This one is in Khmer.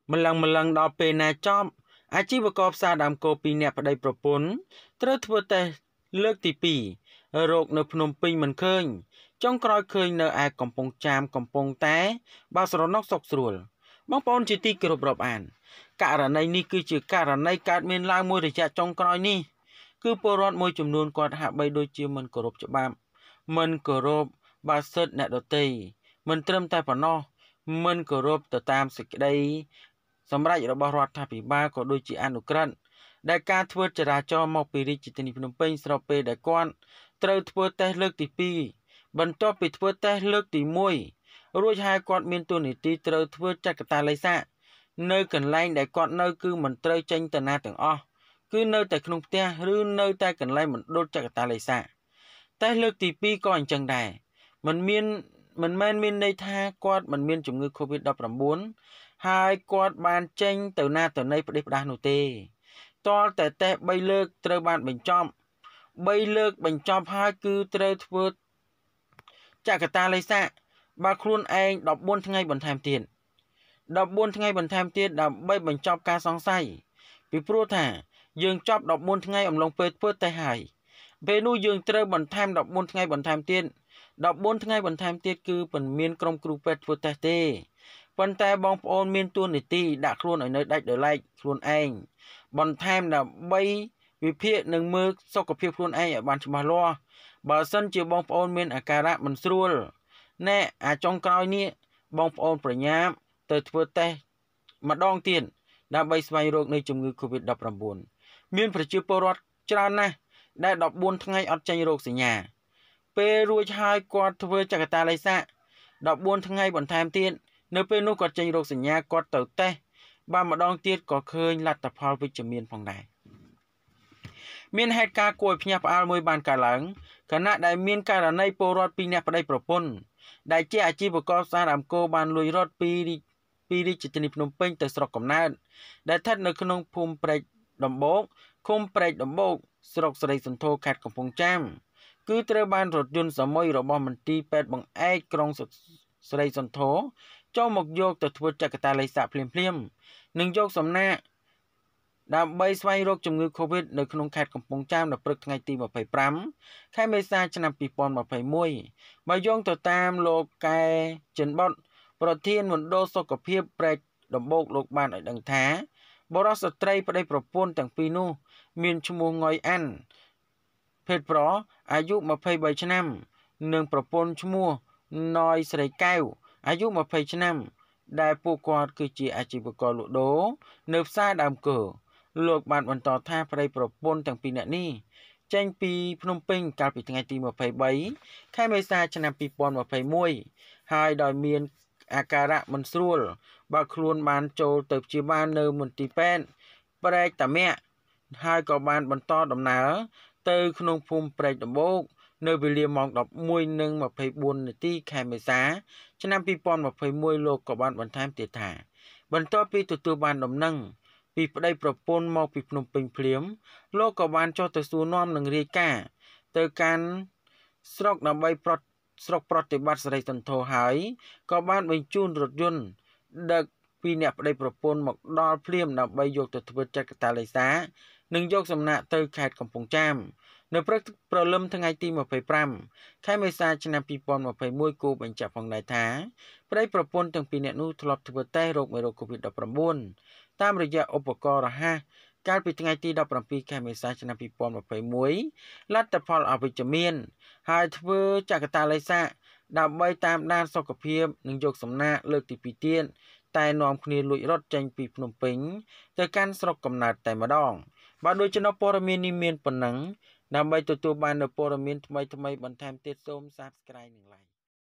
ម្លឹងដល់ពេលណាចប់អាជីវករផ្សារដើមគោពីរនាក់ប្តីប្រពន្ធត្រូវធ្វើតេស្តលើកទី2រោគនៅភ្នំពេញមិនឃើញចុងក្រោយឃើញនៅឯកំពង់ចាមកំពង់តែបើស្រណុកសុកស្រួលបងប្អូនជាទីគោរពរាប់អានករណីនេះគឺជាករណីកើតមានឡើងមួយរយៈចុងក្រោយនេះគឺពលរដ្ឋមួយចំនួនគាត់ហាក់បីដូចជាមិនគោរពច្បាប់មិនគោរពបាសិទ្ធអ្នកដទៃមិនត្រឹមតែប៉ុណ្ណោះមិនគោរពទៅតាមសេចក្តីសម្រេចរបស់រដ្ឋាភិបាលក៏ដូចជាអនុក្រឹត្យដែលការធ្វើចរាចរណ៍មកពីរាជធានីភ្នំពេញស្របពេលដែលគាត់ត្រូវធ្វើតេស្តលើកទី2បន្ទាប់ពីធ្វើតេស្តលើកទី1រួចហើយគាត់មានតួនាទីត្រូវធ្វើចាត់កតាល័យសាកនៅកន្លែងដែលគាត់នៅគឺមិនត្រូវចេញទៅណាទាំងអស់គឺនៅតែក្នុងផ្ទះឬនៅតែកន្លែងមណ្ឌលចាត់កតាល័យសាកតែលើកទី2ក៏អញ្ចឹងដែរមិនមែនមានន័យថាគាត់មិនមានជំងឺ COVID-19 ហើយគាត់បានចេញទៅណាទៅណីផ្ដេសផ្ដាសនោះទេតលតែតេស្ត3លើកត្រូវបានបញ្ចប់3លើកបញ្ចប់ហើយគឺត្រូវធ្វើចាត់កតាល័យសាកបើខ្លួនឯង14ថ្ងៃបន្ថែមទៀត14ថ្ងៃបន្ថែមទៀតដើម្បីបញ្ចប់ការសង្ស័យពីព្រោះថាយើងចប់14ថ្ងៃអំឡុងពេលធ្វើតេស្តហើយពេលនោះយើងត្រូវបន្ថែម14ថ្ងៃបន្ថែមទៀត14ថ្ងៃបន្ថែមទៀតគឺមិនមានក្រុមគ្រូពេទ្យធ្វើតេស្តទេប៉ុន្តែបងប្អូនមានទួនាទីដាក់ខ្លួនឲ្យនៅដាច់ដោយឡែកខ្លួនឯងបន្ថែមដើម្បីវិភាគនិងមើលសុខភាពខ្លួនឯងឲ្យបានច្បាស់លាស់បើសិនជាបងប្អូនមានអាការៈមិនស្រួលណែអាចុងក្រោយនេះបងប្អូនប្រញាប់ទៅធ្វើតេស្តម្ដងទៀតដើម្បីស្វែងរកនៃជំងឺ COVID-19 មានប្រជាពលរដ្ឋច្រើនណាស់ដែល14ថ្ងៃអត់ចេញរោគសញ្ញាពេលរួចហើយគាត់ធ្វើចក្រតាល័យសាក14ថ្ងៃបន្ថែមទៀតនៅពេលនោះគាត់ចេញរោគសញ្ញាគាត់ទៅតេស្តបានម្ដងទៀតក៏ឃើញលទ្ធផលវិជ្ជមានផងដែរមានហេតុការណ៍គួរឲ្យភ្ញាក់ផ្អើលមួយបានកើតឡើងខណៈដែលមានករណីពលរដ្ឋ2នាក់ប្តីប្រពន្ធដែលជាអាជីវករផ្សារដើមគោបានលួចរត់ពីរាជធានីភ្នំពេញទៅស្រុកកំណើតដែលស្ថិតនៅក្នុងភូមិព្រែកដំបូកឃុំព្រែកដំបូកស្រុកស្រីសន្ធរខេត្តកំពង់ចាមគឺត្រូវបានរថយន្តសាមុយរបស់មន្ទីរពេទ្យបង្អែកក្រុងស្រីសន្ធរចូលមកយកទៅធ្វើចក្រតាល័យសាកភ្លាមនិងយកសំណាក់ដើម្បីស្វែងរកជំងឺ Covid នៅក្នុងខេត្តកំពង់ចាមនៅព្រឹកថ្ងៃទី25ខែមេសាឆ្នាំ2021បើយោងទៅតាមលោកកែចិនបុតប្រធានមណ្ឌលសុខភាពព្រែកដំបូកលោកបានឲ្យដឹងថាបរិសុទ្ធស្ត្រីប្តីប្រពន្ធទាំងពីរនោះមានឈ្មោះងុយអាន់ភេទប្រុសអាយុ23ឆ្នាំនិងប្រពន្ធឈ្មោះណយស្រីកែវអាយុ20ឆ្នាំដែលពួកគាត់គឺជាអាជីវករលក់ដូរនៅផ្សារដើមគោលោកបានបន្តថាប្តីប្រពន្ធទាំងពីរនាក់នេះចេញពីភ្នំពេញកាលពីថ្ងៃទី23ខែមេសាឆ្នាំ2021ហើយដោយមានអាការៈមិនស្រួលបើខ្លួនបានចូលទៅព្យាបាលនៅមន្ទីរពេទ្យព្រែកតាមាក់ហើយក៏បានបន្តដំណើរទៅក្នុងភូមិព្រែកដំបូកនៅវេលាម៉ោង 11:24 នាទីខែមេសាឆ្នាំ2021លោកក៏បានបន្ថែមទៀតថាបន្ទាប់ពីទទួលបានដំណឹងពីប្តីប្រពន្ធមកពីភ្នំពេញភ្លាមលោកក៏បានចុះទៅសួរនាំនឹងរាយការណ៍ទៅកាន់ស្រុកដើម្បីស្រុកប្រតិបត្តិស្រីសន្ធរហើយក៏បានបញ្ជូនរថយន្តដឹកពីអ្នកប្តីប្រពន្ធមកដល់ភ្លាមដើម្បីយកទៅធ្វើចក្រតាល័យសាកនិងយកសំណាក់ទៅខេត្តកំពង់ចាមនៅព្រឹកព្រលឹមថ្ងៃទី25ខែមេសាឆ្នាំ2021គូបញ្ជាក់ផងដែរថាប្តីប្រពន្ធទាំងពីរនាក់នោះធ្លាប់ធ្វើតេស្តរោគមេរោគ COVID-19 តាមរយៈឧបករណ៍រហ័សកាលពីថ្ងៃទី17ខែមេសាឆ្នាំ2021លទ្ធផលអវិជ្ជមានហើយធ្វើចក្រតាល័យសាកដើម្បីតាមដានសុខភាពនិងយកសំណាក់លើកទី2ទៀតតែនាំគ្នាលួចរត់ចេញពីភ្នំពេញទៅកាន់ស្រុកកំណើតតែម្ដងបាទដូច្នោះព័ត៌មាននេះមានប៉ុណ្ណឹងដើម្បីទទួលបាននូវព័ត៌មានថ្មីបន្ថែមទៀតសូម Subscribe និង Like